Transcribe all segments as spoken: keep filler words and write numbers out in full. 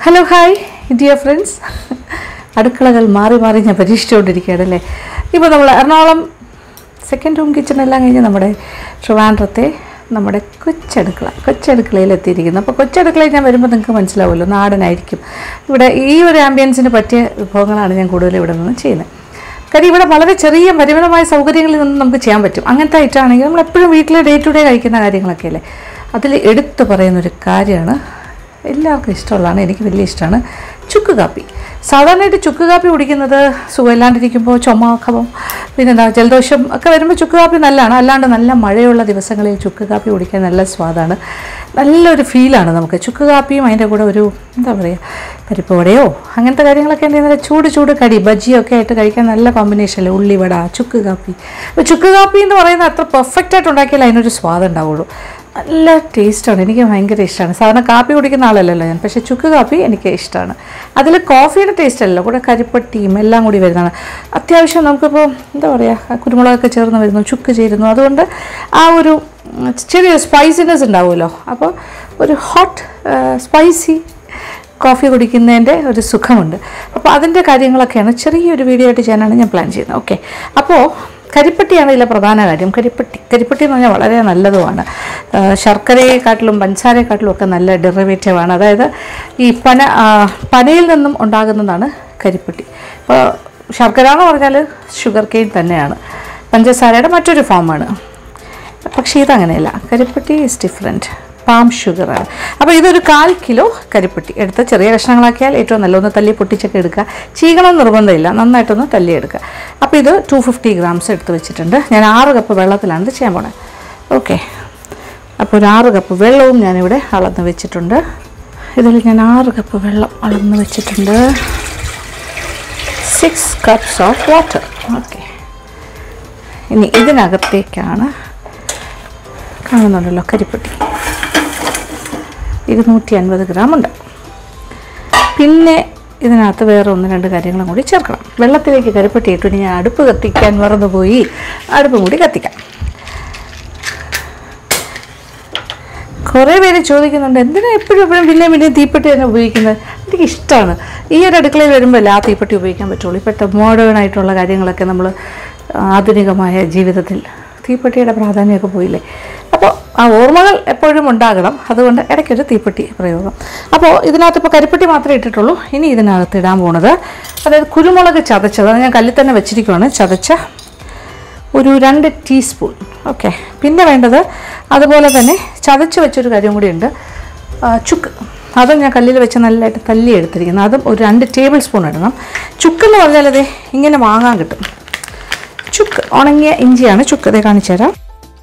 Hello hi dear friends. അടുക്കളകൾ മാറി മാറി ഞാൻ പരീക്ഷിച്ചുകൊണ്ടിരിക്കുകയാണല്ലേ. ഇപ്പോൾ നമ്മൾ എറണാകുളം സെക്കൻഡ് റൂം കിച്ചണെല്ലാം കഴിഞ്ഞ് നമ്മുടെ ട്രിവാൻഡ്രത്തെ നമ്മുടെ കൊച്ചടുക്കള കൊച്ചടുക്കളയിൽ എത്തിയിരിക്കുന്നു. അപ്പോൾ കൊച്ചടുക്കളയിൽ ഞാൻ വരുമ്പോൾ നിങ്ങൾക്ക് മനസ്സിലാവുമല്ലോ, നാടനായിരിക്കും. ഇവിടെ ഈ ഒരു ആംബിയൻസിന് പറ്റിയ വിഭവങ്ങളാണ് ഞാൻ കൂടുതൽ ഇവിടെ നിന്ന് ചെയ്യുന്നത്. കാര്യം ഇവിടെ വളരെ ചെറിയ പരിമിതമായ സൗകര്യങ്ങളിൽ നിന്ന് നമുക്ക് ചെയ്യാൻ പറ്റും. അങ്ങനത്തെ ഐറ്റമാണെങ്കിൽ നമ്മളെപ്പോഴും വീട്ടിൽ ഡേ ടു ഡേ കഴിക്കുന്ന കാര്യങ്ങളൊക്കെ അല്ലേ. അതിൽ എടുത്തു പറയുന്നൊരു കാര്യമാണ്, എല്ലാവർക്കും ഇഷ്ടമുള്ളതാണ്, എനിക്ക് വലിയ ഇഷ്ടമാണ്, ചുക്ക് കാപ്പി. സാധാരണയായിട്ട് ചുക്ക് കാപ്പി കുടിക്കുന്നത് സുഖമില്ലാണ്ടിരിക്കുമ്പോൾ, ചുമ, കഫം, പിന്നെന്താ ജലദോഷം ഒക്കെ വരുമ്പോൾ ചുക്ക് കാപ്പി നല്ലതാണ്. അല്ലാണ്ട് നല്ല മഴയുള്ള ദിവസങ്ങളിൽ ചുക്ക് കാപ്പി കുടിക്കാൻ നല്ല സ്വാദാണ്, നല്ലൊരു ഫീലാണ് നമുക്ക്. ചുക്ക് കാപ്പിയും അതിൻ്റെ കൂടെ ഒരു എന്താ പറയുക പരിപ്പ് വടയോ അങ്ങനത്തെ കാര്യങ്ങളൊക്കെ ഉണ്ടെങ്കിൽ നല്ല ചൂട് ചൂട് കടി ബജിയൊക്കെ ആയിട്ട് കഴിക്കാൻ നല്ല കോമ്പിനേഷനല്ലേ, ഉള്ളിവട, ചുക്ക് കാപ്പി. അപ്പോൾ ചുക്ക് കാപ്പി എന്ന് പറയുന്നത് അത്ര പെർഫെക്റ്റായിട്ട് ഉണ്ടാക്കിയാൽ അതിനൊരു സ്വാദം ഉണ്ടാവുള്ളൂ. നല്ല ടേസ്റ്റാണ്, എനിക്ക് ഭയങ്കര ഇഷ്ടമാണ്. സാധാരണ കാപ്പി കുടിക്കുന്ന ആളല്ലല്ലോ ഞാൻ, പക്ഷേ ചുക്ക് കാപ്പി എനിക്ക് ഇഷ്ടമാണ്. അതിൽ കോഫിയുടെ ടേസ്റ്റ് അല്ലല്ലോ, കൂടെ കരിപ്പട്ടിയും എല്ലാം കൂടി വരുന്നതാണ്. അത്യാവശ്യം നമുക്കിപ്പോൾ എന്താ പറയുക കുരുമുളകൊക്കെ ചേർന്ന് വരുന്നു, ചുക്ക് ചേരുന്നു, അതുകൊണ്ട് ആ ഒരു ചെറിയൊരു സ്പൈസിനെസ് ഉണ്ടാവുമല്ലോ. അപ്പോൾ ഒരു ഹോട്ട് സ്പൈസി കോഫി കുടിക്കുന്നതിൻ്റെ ഒരു സുഖമുണ്ട്. അപ്പോൾ അതിൻ്റെ കാര്യങ്ങളൊക്കെയാണ് ചെറിയൊരു വീഡിയോ ആയിട്ട് ചെയ്യാനാണ് ഞാൻ പ്ലാൻ ചെയ്യുന്നത്. ഓക്കെ, അപ്പോൾ കരിപ്പട്ടിയാണ് ഇതിലെ പ്രധാന കാര്യം. കരിപ്പട്ടി കരിപ്പട്ടി എന്ന് പറഞ്ഞാൽ വളരെ നല്ലതുമാണ്. ശർക്കരയെക്കാട്ടിലും പഞ്ചസാരയെക്കാട്ടിലും ഒക്കെ നല്ല ഡെറിവേറ്റീവാണ്. അതായത് ഈ പന പനയിൽ നിന്നും ഉണ്ടാകുന്നതാണ് കരിപ്പട്ടി. ഇപ്പോൾ ശർക്കര എന്ന് പറഞ്ഞാൽ ഷുഗർ കെയിൻ തന്നെയാണ്, പഞ്ചസാരയുടെ മറ്റൊരു ഫോമാണ്. പക്ഷേ ഇതങ്ങനെയല്ല, കരിപ്പട്ടി ഈസ് ഡിഫറെൻറ്റ്, പാം ഷുഗറാണ്. അപ്പോൾ ഇതൊരു കാൽ കിലോ കരിപ്പട്ടി എടുത്ത് ചെറിയ കഷ്ണങ്ങളാക്കിയാൽ ഏറ്റവും നല്ല, ഒന്ന് തല്ലി പൊട്ടിച്ചൊക്കെ എടുക്കുക, ചീകണം നിർബന്ധമില്ല, നന്നായിട്ടൊന്ന് തല്ലി എടുക്കുക. അപ്പോൾ ഇത് ടു ഫിഫ്റ്റി ഗ്രാംസ് എടുത്ത് വെച്ചിട്ടുണ്ട്. ഞാൻ ആറ് കപ്പ് വെള്ളത്തിലാണ് ഇത് ചെയ്യാൻ പോണത്. ഓക്കെ, അപ്പോൾ ഒരു ആറ് കപ്പ് വെള്ളവും ഞാനിവിടെ അളന്ന് വെച്ചിട്ടുണ്ട്. ഇതിൽ ഞാൻ ആറ് കപ്പ് വെള്ളം അളന്ന് വെച്ചിട്ടുണ്ട്. Six cups of water. Okay, ഇനി ഇതിനകത്തേക്കാണ് കാണുന്നുണ്ടല്ലോ കരിപ്പട്ടി, ഇരുന്നൂറ്റി അൻപത് ഗ്രാം ഉണ്ട്. പിന്നെ ഇതിനകത്ത് വേറെ ഒന്ന് രണ്ട് കാര്യങ്ങളും കൂടി ചേർക്കണം. വെള്ളത്തിലേക്ക് കരിപ്പട്ടി ഇട്ടു. ഞാൻ അടുപ്പ് കത്തിക്കാൻ മറന്നുപോയി, അടുപ്പും കൂടി കത്തിക്കാം. കുറേ പേര് ചോദിക്കുന്നുണ്ട് എന്തിനാണ് എപ്പോഴും എപ്പോഴും പിന്നെ പിന്നെ തീപ്പെട്ടി തന്നെ ഉപയോഗിക്കുന്നത്. എനിക്ക് ഇഷ്ടമാണ്. ഈ ഒരു അടുക്കളയിൽ വരുമ്പോൾ ആ തീപ്പെട്ടി ഉപയോഗിക്കാൻ പറ്റുള്ളൂ. ഇപ്പോഴത്തെ മോഡേൺ ആയിട്ടുള്ള കാര്യങ്ങളൊക്കെ നമ്മൾ ആധുനികമായ ജീവിതത്തിൽ തീപ്പെട്ടിയുടെ പ്രാധാന്യമൊക്കെ പോയില്ലേ. അപ്പോൾ ആ ഓർമ്മകൾ എപ്പോഴും ഉണ്ടാകണം, അതുകൊണ്ട് ഇടയ്ക്കൊരു തീപ്പെട്ടി പ്രയോഗം. അപ്പോൾ ഇതിനകത്ത് ഇപ്പോൾ കരിപ്പെട്ടി മാത്രമേ ഇട്ടിട്ടുള്ളൂ. ഇനി ഇതിനകത്ത് ഇടാൻ പോണത് അതായത് കുരുമുളക് ചതച്ചത്, അത് ഞാൻ കല്ലിൽ തന്നെ വെച്ചിരിക്കുവാണ്, ചതച്ച ഒരു രണ്ട് ടീസ്പൂൺ. ഓക്കെ, പിന്നെ വേണ്ടത് അതുപോലെ തന്നെ ചതച്ച് വെച്ചൊരു കാര്യം കൂടിയുണ്ട്, ചുക്ക്. അതും ഞാൻ കല്ലിൽ വെച്ച് നല്ലതായിട്ട് തല്ലി എടുത്തിരിക്കുന്നത്, അതും ഒരു രണ്ട് ടേബിൾ സ്പൂൺ ഇടണം. ചുക്കെന്ന് പറഞ്ഞാൽ അതേ ഇങ്ങനെ വാങ്ങാൻ കിട്ടും. ചുക്ക് ഉണങ്ങിയ ഇഞ്ചിയാണ് ചുക്ക്, അതേ കാണിച്ചു തരാം.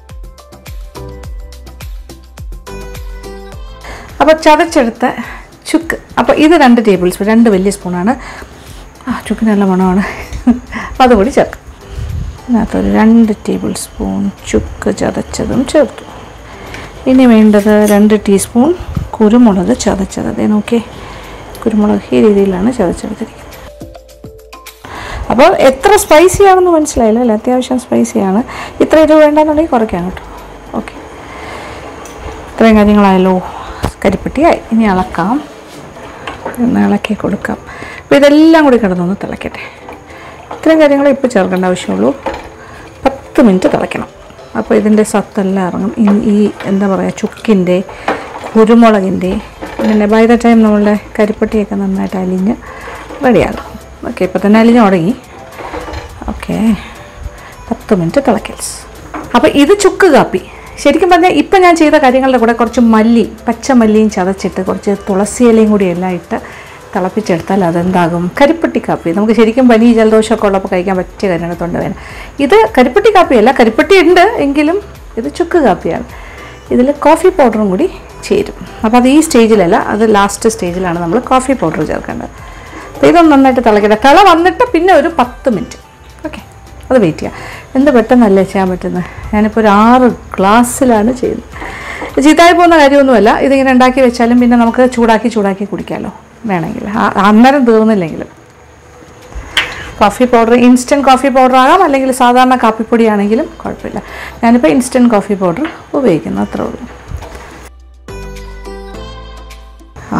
അപ്പോൾ ചതച്ചെടുത്ത ചുക്ക്, അപ്പോൾ ഇത് രണ്ട് ടേബിൾ സ്പൂൺ, രണ്ട് വലിയ സ്പൂണാണ്. ആ ചുക്കിന് നല്ല മണമാണ്. അപ്പോൾ അതുകൂടി ചേർക്കാം. അതിനകത്തൊരു രണ്ട് ടേബിൾ സ്പൂൺ ചുക്ക് ചതച്ചതും ചേർത്തു. ഇനി വേണ്ടത് രണ്ട് ടീസ്പൂൺ കുരുമുളക് ചതച്ചത്. അതേ നോക്കിയേ, കുരുമുളക് ഈ രീതിയിലാണ് ചതച്ചെടുത്തിരിക്കുന്നത്. അപ്പോൾ എത്ര സ്പൈസി ആണെന്ന് മനസ്സിലായില്ല അല്ലേ, അത്യാവശ്യം സ്പൈസിയാണ്. ഇത്ര ഇത് വേണ്ടെന്നുണ്ടെങ്കിൽ കുറയ്ക്കാൻ കേട്ടോ. ഓക്കെ, ഇത്രയും കാര്യങ്ങളായല്ലോ, കരിപ്പെട്ടിയായി. ഇനി ഇളക്കാം, ഒന്ന് ഇളക്കി കൊടുക്കാം. അപ്പോൾ ഇതെല്ലാം കൂടി കിടന്നൊന്ന് തിളയ്ക്കട്ടെ. ഇത്രയും കാര്യങ്ങൾ ഇപ്പോൾ ചേർക്കേണ്ട ആവശ്യമുള്ളൂ. പത്ത് മിനിറ്റ് തിളയ്ക്കണം. അപ്പോൾ ഇതിൻ്റെ സത്തെല്ലാം ഇറങ്ങും. ഈ എന്താ പറയുക ചുക്കിൻ്റെ കുരുമുളകിൻ്റെ പിന്നെ ബൈ ദ ടൈം നമ്മളുടെ കരിപ്പെട്ടിയൊക്കെ നന്നായിട്ട് അലിഞ്ഞ് റെഡിയാകും. ഓക്കെ, ഇപ്പോൾ തന്നെ അലിഞ്ഞ് തുടങ്ങി. ഓക്കെ, പത്ത് മിനിറ്റ് തിളയ്ക്കൽ. അപ്പോൾ ഇത് ചുക്ക് കാപ്പി. ശരിക്കും പറഞ്ഞാൽ ഇപ്പം ഞാൻ ചെയ്ത കാര്യങ്ങളുടെ കൂടെ കുറച്ച് മല്ലി, പച്ചമല്ലിയും ചതച്ചിട്ട് കുറച്ച് തുളസി ഇലയും കൂടി എല്ലാം ഇട്ട് തിളപ്പിച്ചെടുത്താൽ അതെന്താകും കരിപ്പട്ടി കാപ്പി. നമുക്ക് ശരിക്കും പനി ജലദോഷമൊക്കെ ഉള്ളപ്പോൾ കഴിക്കാൻ പറ്റിയ കാര്യമാണ്, തൊണ്ടവേദന. ഇത് കരിപ്പട്ടി കാപ്പിയല്ല, കരിപ്പട്ടി ഉണ്ട് എങ്കിലും ഇത് ചുക്ക് കാപ്പിയാണ്. ഇതിൽ കോഫി പൗഡറും കൂടി ചേരും. അപ്പോൾ അത് ഈ സ്റ്റേജിലല്ല, അത് ലാസ്റ്റ് സ്റ്റേജിലാണ് നമ്മൾ കോഫി പൗഡർ ചേർക്കേണ്ടത്. അപ്പോൾ ഇതൊന്ന് നന്നായിട്ട് തിളക്കട്ടെ. തിള വന്നിട്ട് പിന്നെ ഒരു പത്ത് മിനിറ്റ്. ഓക്കെ, അത് വെയിറ്റ് ചെയ്യാം. എന്ത് പെട്ടെന്നല്ലേ ചെയ്യാൻ പറ്റുന്നത്. ഞാനിപ്പോൾ ഒരു ആറ് ഗ്ലാസ്സിലാണ് ചെയ്യുന്നത്. ചീത്തായി പോകുന്ന കാര്യമൊന്നുമല്ല. ഇതിങ്ങനെ ഉണ്ടാക്കി വെച്ചാലും പിന്നെ നമുക്ക് ചൂടാക്കി ചൂടാക്കി കുടിക്കാമല്ലോ വേണമെങ്കിൽ, അന്നേരം തീർന്നില്ലെങ്കിലും. Coffee powder instant coffee powder ആകാം, അല്ലെങ്കിൽ സാധാരണ കാപ്പിപ്പൊടിയാണെങ്കിലും കുഴപ്പമില്ല. ഞാനിപ്പോൾ ഇൻസ്റ്റൻറ്റ് കോഫി പൗഡർ ഉപയോഗിക്കുന്നു, അത്രേ ഉള്ളൂ. ആ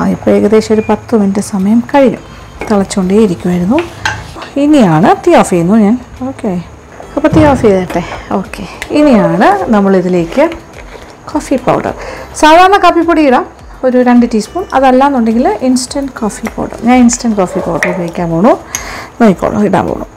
ഇപ്പോൾ ഏകദേശം ഒരു പത്ത് മിനിറ്റ് സമയം കഴിഞ്ഞു. തിളച്ചുകൊണ്ടേ ഇരിക്കുമായിരുന്നു. ഇനിയാണ് തീ ഓഫ് ചെയ്യുന്നു ഞാൻ. ഓക്കെ, അപ്പോൾ തീ ഓഫ് ചെയ്തട്ടെ. ഓക്കെ, ഇനിയാണ് നമ്മളിതിലേക്ക് കോഫി പൗഡർ, സാധാരണ കാപ്പിപ്പൊടി ഇടാം ഒരു രണ്ട് ടീസ്പൂൺ. അതല്ലാന്നുണ്ടെങ്കിൽ ഇൻസ്റ്റൻറ്റ് കോഫി പൗഡർ, ഞാൻ ഇൻസ്റ്റൻറ്റ് കോഫി പൗഡർ ഉപയോഗിക്കാൻ പോണു. നോക്കിക്കോളൂ, ഇടാൻ പോണു.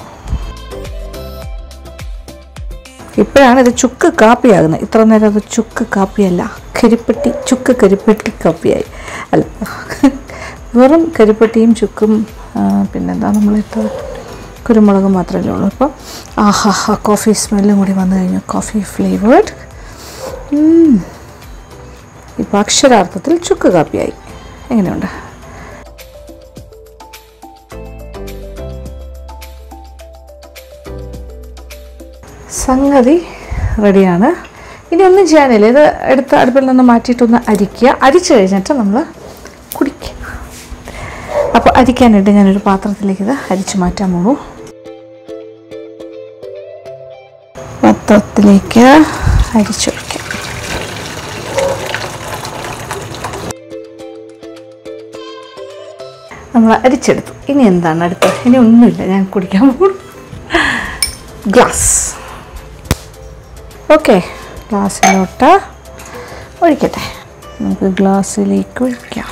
ഇപ്പോഴാണ് ഇത് ചുക്ക് കാപ്പിയാകുന്നത്. ഇത്ര നേരം അത് ചുക്ക് കാപ്പിയല്ല, കരിപ്പെട്ടി, ചുക്ക് കരിപ്പെട്ടി കാപ്പിയായി. അല്ല, വെറും കരിപ്പെട്ടിയും ചുക്കും പിന്നെന്താ നമ്മളിട്ട് കുരുമുളകും മാത്രമല്ലേ ഉള്ളൂ. അപ്പോൾ ആഹാ ഹാ കോഫി സ്മെല്ലും കൂടി വന്നു കഴിഞ്ഞു. Coffee flavoured. ഇപ്പോൾ അക്ഷരാർത്ഥത്തിൽ ചുക്ക് കാപ്പിയായി. എങ്ങനെയുണ്ട്? സംഗതി റെഡിയാണ്. ഇനി ഒന്നും ചെയ്യാനില്ല. ഇത് എടുത്ത് അടുപ്പിൽ നിന്ന് മാറ്റിയിട്ടൊന്ന് അരിക്കുക. അരിച്ചു കഴിഞ്ഞിട്ട് നമ്മൾ കുടിക്കുക. അപ്പോൾ അരിക്കാനായിട്ട് ഞാനൊരു പാത്രത്തിലേക്ക് ഇത് അരിച്ചു മാറ്റാൻ പോണു. പാത്രത്തിലേക്ക് അരിച്ചു വയ്ക്കാം. നമ്മൾ അരിച്ചെടുത്തു. ഇനി എന്താണ് അടുത്തത്? ഇനി ഒന്നുമില്ല, ഞാൻ കുടിക്കാൻ പോകും. ഗ്ലാസ്. ഓക്കെ, ഗ്ലാസ്സിലോട്ട് ഒഴിക്കട്ടെ. നമുക്ക് ഗ്ലാസ്സിലേക്ക് ഒഴിക്കാം.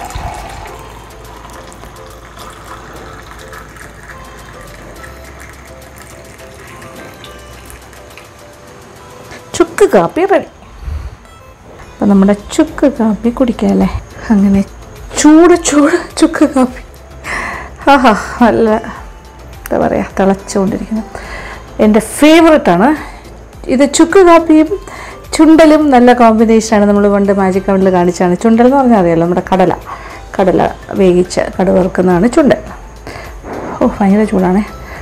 ചുക്ക് കാപ്പി റെഡി. അപ്പം നമ്മുടെ ചുക്ക് കാപ്പി കുടിക്കാമല്ലേ? അങ്ങനെ ചൂട് ചൂട് ചുക്ക് കാപ്പി. ആഹാ, നല്ല എന്താ പറയുക, തിളച്ചുകൊണ്ടിരിക്കുന്നത്. എൻ്റെ ഫേവറേറ്റാണ് ഇത്. ചുക്ക് കാപ്പിയും ചുണ്ടലും നല്ല കോമ്പിനേഷനാണ്. നമ്മൾ പണ്ട് മാജിക് കൗണ്ടിൽ കാണിച്ചാണ്. ചുണ്ടൽ എന്ന് പറഞ്ഞാൽ അറിയാമല്ലോ, നമ്മുടെ കടല കടല വേവിച്ച് കടു വറുക്കുന്നതാണ് ചുണ്ടൽ. ഓ, ഭയങ്കര ചൂടാണേ.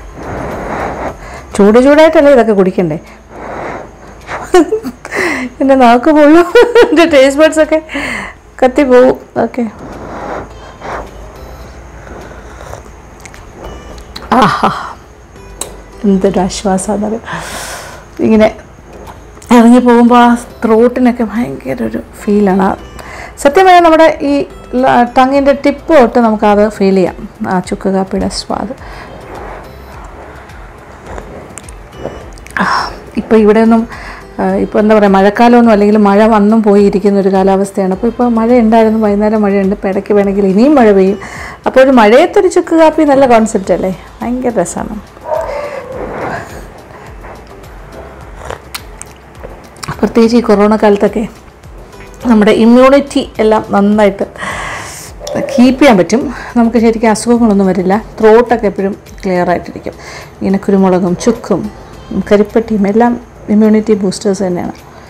ചൂട് ചൂടായിട്ടല്ലേ ഇതൊക്കെ കുടിക്കണ്ടേ? എൻ്റെ നാക്ക് പോലും, എൻ്റെ ടേസ്റ്റ് ബഡ്സൊക്കെ കത്തിപ്പോവും. ഓക്കെ, ആഹാ, എന്തൊരു ആശ്വാസമാണ്. ഇങ്ങനെ ഇറങ്ങി പോകുമ്പോൾ ആ ത്രോട്ടിനൊക്കെ ഭയങ്കര ഒരു ഫീലാണ്. സത്യമായ നമ്മുടെ ഈ ടങ്ങിൻ്റെ ടിപ്പ് തൊട്ട് നമുക്കത് ഫീൽ ചെയ്യാം, ആ ചുക്ക് കാപ്പിയുടെ സ്വാദ്. ഇപ്പോൾ ഇവിടെയൊന്നും ഇപ്പോൾ എന്താ പറയുക, മഴക്കാലമൊന്നും അല്ലെങ്കിൽ മഴ വന്നും പോയിരിക്കുന്ന ഒരു കാലാവസ്ഥയാണ്. അപ്പോൾ ഇപ്പോൾ മഴ ഉണ്ടായിരുന്നു, വൈകുന്നേരം മഴയുണ്ട്, ഇപ്പോൾ ഇടയ്ക്ക് വേണമെങ്കിൽ ഇനിയും മഴ പെയ്യും. അപ്പോൾ ഒരു മഴയത്തൊരു ചുക്ക് കാപ്പി നല്ല കോൺസെപ്റ്റ് അല്ലേ? ഭയങ്കര രസമാണ്. പ്രത്യേകിച്ച് ഈ കൊറോണ കാലത്തൊക്കെ നമ്മുടെ ഇമ്മ്യൂണിറ്റി എല്ലാം നന്നായിട്ട് കീപ്പ് ചെയ്യാൻ പറ്റും. നമുക്ക് ശരിക്കും അസുഖങ്ങളൊന്നും വരില്ല. ത്രോട്ടൊക്കെ എപ്പോഴും ക്ലിയർ ആയിട്ടിരിക്കും. ഇങ്ങനെ കുരുമുളകും ചുക്കും കരിപ്പെട്ടിയും എല്ലാം ഇമ്മ്യൂണിറ്റി ബൂസ്റ്റേഴ്സ് തന്നെയാണ്.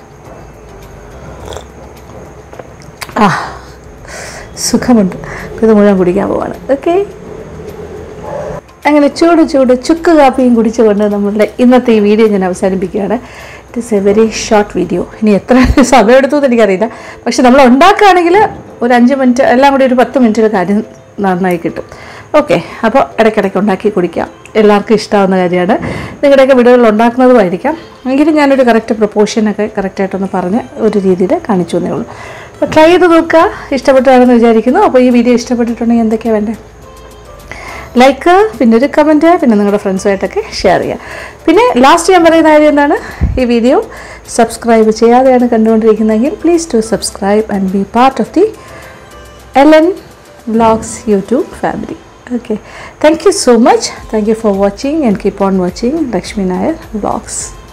ആ, സുഖമുണ്ട്. ഇത് മുഴുവൻ കുടിക്കാൻ പോവാണ്. ഓക്കെ, അങ്ങനെ ചൂട് ചൂട് ചുക്ക് കാപ്പിയും കുടിച്ചുകൊണ്ട് നമ്മളുടെ ഇന്നത്തെ ഈ വീഡിയോ ഞാൻ അവസാനിപ്പിക്കുകയാണ്. It is a very short video. ഇനി എത്ര സമയം എടുത്തു എന്ന് എനിക്കറിയില്ല. പക്ഷെ നമ്മൾ ഉണ്ടാക്കുകയാണെങ്കിൽ ഒരു അഞ്ച് മിനിറ്റ് എല്ലാം കൂടി ഒരു പത്ത് മിനിറ്റിൽ കാര്യം നന്നായി കിട്ടും. ഓക്കെ, അപ്പോൾ ഇടയ്ക്കിടയ്ക്ക് ഉണ്ടാക്കി കുടിക്കാം. എല്ലാവർക്കും ഇഷ്ടമാവുന്ന കാര്യമാണ്. നിങ്ങളുടെയൊക്കെ വീടുകളിൽ ഉണ്ടാക്കുന്നതുമായിരിക്കാം. എങ്കിലും ഞാനൊരു കറക്റ്റ് പ്രൊപ്പോർഷനൊക്കെ കറക്റ്റായിട്ടൊന്ന് പറഞ്ഞ് ഒരു രീതിയിൽ കാണിച്ചു എന്നേ ഉള്ളൂ. അപ്പോൾ ട്രൈ ചെയ്ത് നോക്കുക. ഇഷ്ടപ്പെട്ടാണെന്ന് വിചാരിക്കുന്നു. അപ്പോൾ ഈ വീഡിയോ ഇഷ്ടപ്പെട്ടിട്ടുണ്ടെങ്കിൽ എന്തൊക്കെയാണ് വേണ്ടത്? ലൈക്ക്, പിന്നെ ഒരു കമൻറ്റ്, പിന്നെ നിങ്ങളുടെ ഫ്രണ്ട്സുമായിട്ടൊക്കെ ഷെയർ ചെയ്യുക. പിന്നെ ലാസ്റ്റ് ഞാൻ പറയുന്ന കാര്യം എന്താണ്, ഈ വീഡിയോ സബ്സ്ക്രൈബ് ചെയ്യാതെയാണ് കണ്ടുകൊണ്ടിരിക്കുന്നതെങ്കിൽ please to subscribe and be part of the L N vlogs YouTube family. Okay, thank you so much. Thank you for watching and keep on watching Lakshmi Nair Vlogs.